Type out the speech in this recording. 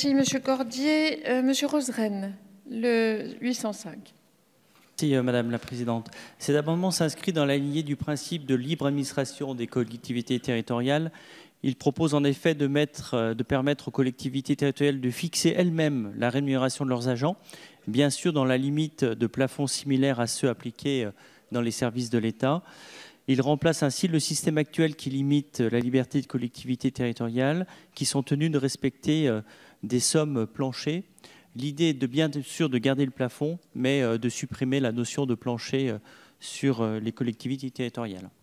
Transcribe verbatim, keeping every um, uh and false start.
Merci, Monsieur Cordier. Euh, Monsieur Roseren, le huit cent cinq. Merci, Madame la Présidente. Cet amendement s'inscrit dans la lignée du principe de libre administration des collectivités territoriales. Il propose en effet de, mettre, de permettre aux collectivités territoriales de fixer elles-mêmes la rémunération de leurs agents, bien sûr dans la limite de plafonds similaires à ceux appliqués dans les services de l'État. Il remplace ainsi le système actuel qui limite la liberté de collectivités territoriales qui sont tenues de respecter des sommes planchers. L'idée est de bien sûr de garder le plafond, mais de supprimer la notion de plancher sur les collectivités territoriales.